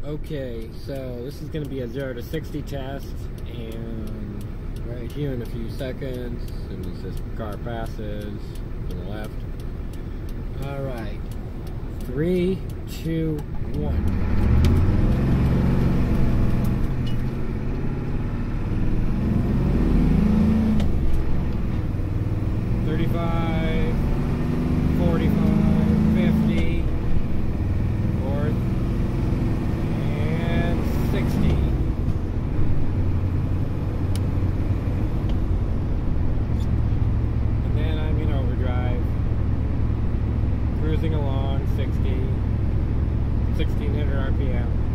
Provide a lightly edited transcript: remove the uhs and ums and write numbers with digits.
Okay, so this is going to be a 0 to 60 test, and right here in a few seconds, and as this car passes to the left. Alright, 3, 2, 1. Cruising along 1600 RPM.